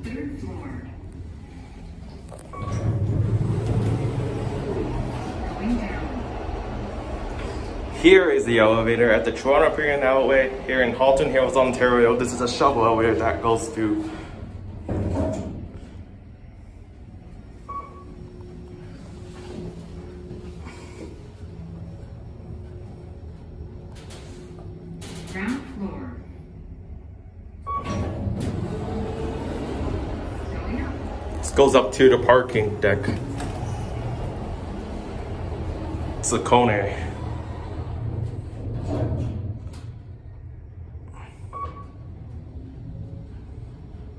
Third floor. Going down. Here is the elevator at the Toronto Premium Outlet here in Halton Hills, Ontario. This is a shuttle elevator that goes to Ground floor. Going up. this goes up to the parking deck. It's a KONE.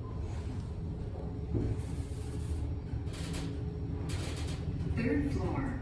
Third floor.